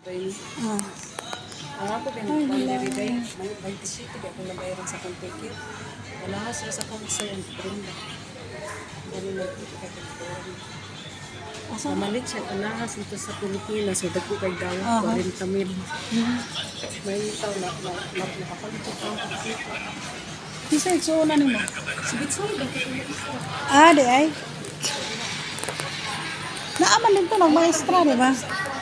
Ah. Ang ako din, boundary day, may 27 ako nabayaran sa kontikit. Wala sila sa concern, prenda. Dali na ito, Asa? Namalit siya, alahas ito sa Pilipinas, so dagko kay daw, 40,000. May tao na nakapalit ko ang kontikit. Isa itsuna ni mo. Sige, sorry, dagko ko yung isa. Ah, di ay. Naaman din to ng maestra, di ba?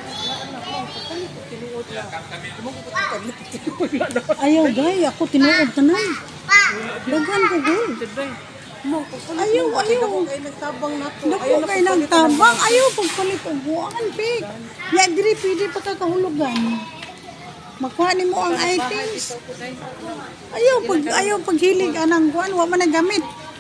Ayaw, gay. Ako tinuod ka na. Daghan ko, gay. Ayaw, ayaw. Nagtabang na to. Dako kay nagtabang. Ayaw, pagpalit og buangan, pig. Ya, diri, pwede pa kakahulugan. Makuha ni mo ang items. Ayaw, paghilig anang kuan, wa man nagamit.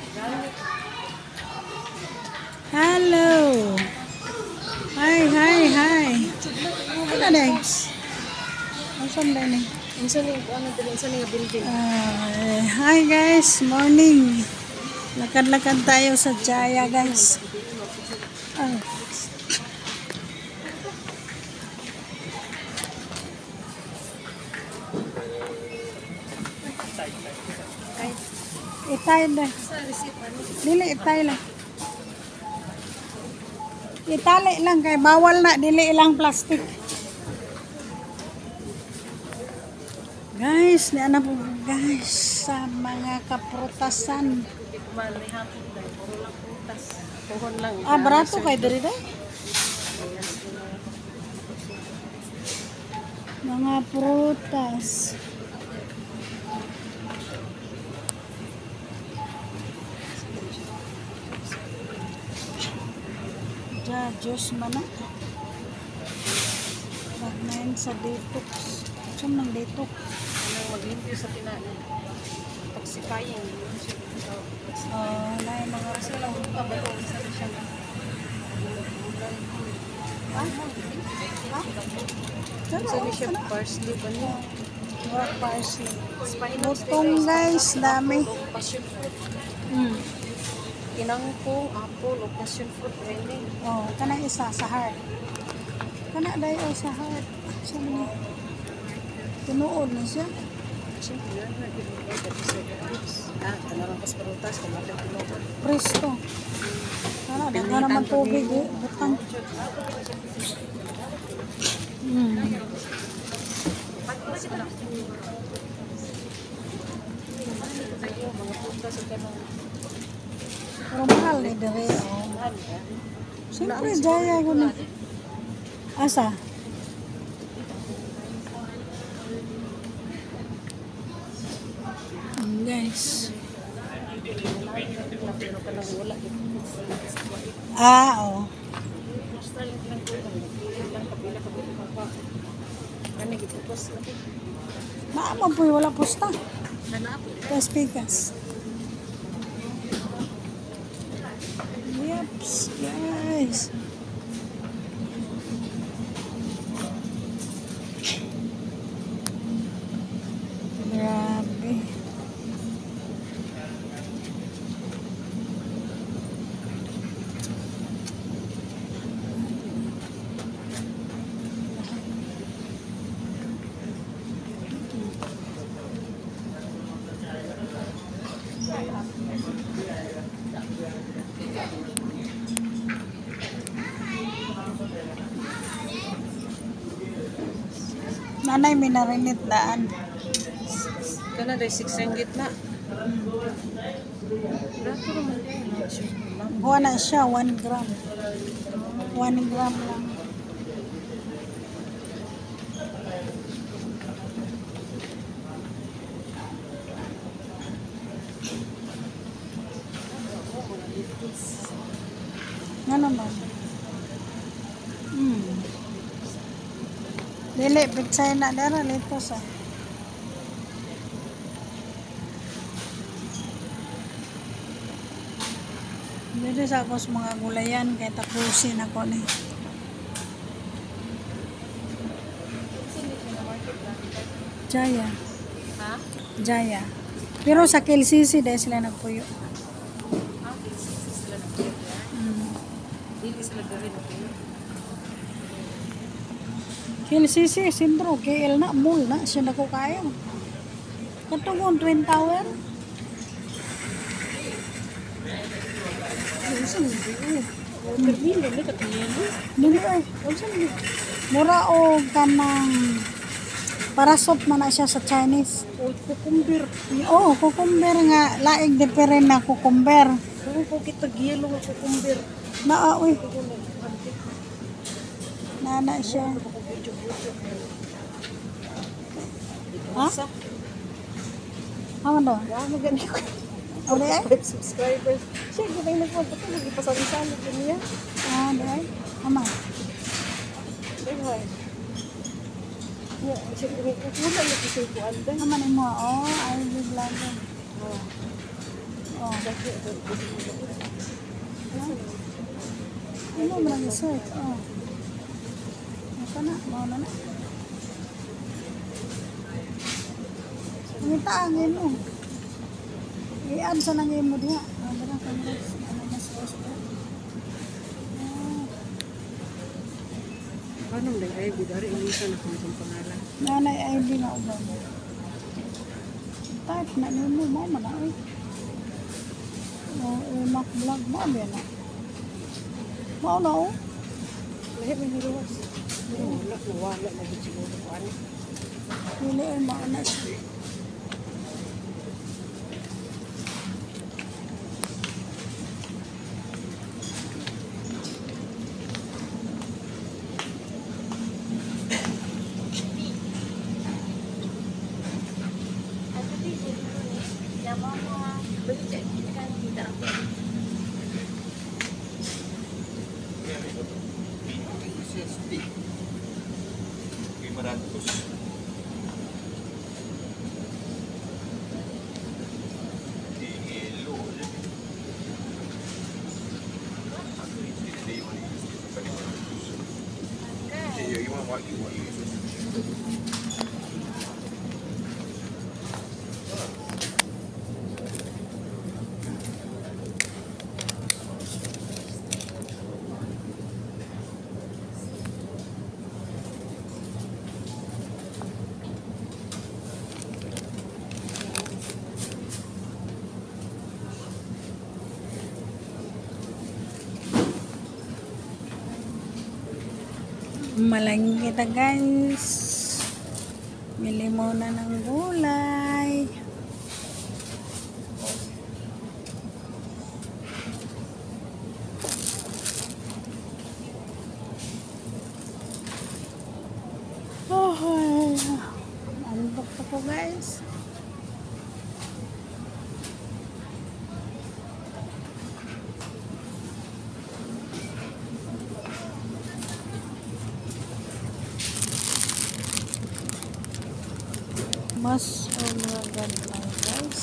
Hello. Hi. Ano na eh? Asan ba ni? Building. Hi guys, morning. Lakad-lakad tayo sa Jaya guys. Itay na. Dili, itay lang. Itali lang kay bawal na, dili ilang plastic. Guys, ni ana po guys sa mga kaprutasan. Barato kay diri day. Mga prutas. Diyos man na. Pagnain sa detox. Saan nang detox? Maglimpyo sa tinanin. Pagsikayin. Wala yung mga Lang pabalo sa siya. Sa siya parsley ba niya? Parsley. Butong guys, dami. Passion fruit. Kinangkong, apple, o passion fruit rene. Kana isa sa heart. Kana dayo sa heart. Sa mga tinuod na siya. Siyempre yan, nag-ibigay ka sa fruits. Kanarang pasparutas, kamatang tinuod. Presto. Kana, daga naman tubig eh. Butang. Mga frutas sa kanang Pero mahal ni dere. Siyempre, Jaya ko na. Asa? Guys. Oo. Maaman po wala pusta. Pikas. Yeps, guys. Grabe. Nanay, may narinit daan. Kana day 6 ringgit na. Rato naman din. Buwan na siya, 1 gram. 1 gram lang. Nga naman. Dili, pitsay na dara, litos ah. Dito sa ako sa mga gulayan, kaya tapusin ako ni. Jaya. Ha? Jaya. Pero sa KLCC dahil sila nagpuyo. Sila na po. Dili sila gawin na po. KLCC, sentro, KL na, mall na, siya na ko kaya. Katungon, Twin Tower. Minsan hindi. Termino na katiyan. Dili ay, mura o kanang parasot man na siya sa Chinese. O kukumber. Oo, cucumber nga, laig diferent na cucumber. Kung po kita giyelo nga kukumber. Uy, nana siya. Ha? Ano daw? Wala mo ganito. Uli ay? 5 subscribers. Siya, gawin na po. Ito, nagipasali-sali din niya. Dahil? Ama. Ay, siya, wala na kasi po anda. Naman mo, ay bigla ko. Ano mo lang i-search? Ito na, mauna na. Ang taangin mo. I-add sa langin mo diha. Dara ka mo. Ano mas gusto? Paano na ay bidari ilisa na kung pangalan. Nanay ID nga ubang. Type na nimo mo man ay. Mac vlog mo ba na? Mao na oh. Lahi may niluwas. Wala na din siguro ko ano. Dili ay maana siya. Malangin kita guys. Bili muna ng gulay. Antok ako guys. Mas umagan lang guys.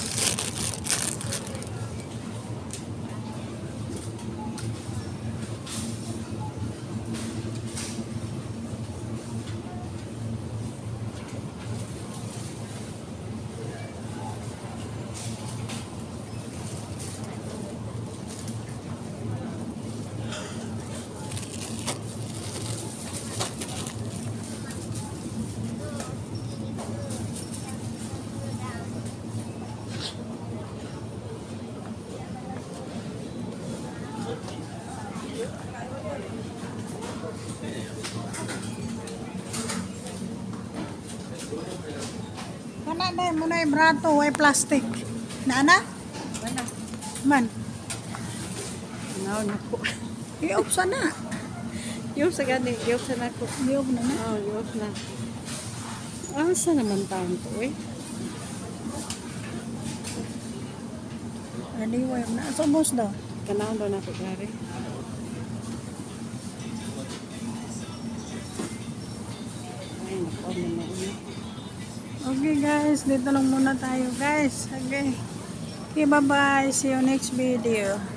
Kana na mo na brato way plastic. Nana? Wala. Man. Na po. Iop sana. Yung sa gani, yung sa nako. Iop na na. Yung na. Asa naman taon to eh. Anyway, na sa boss daw. Kanaan daw na po gari. Ay, naku, ano na ulit. Okay guys, dito lang muna tayo guys. Okay. Okay, bye-bye. See you next video.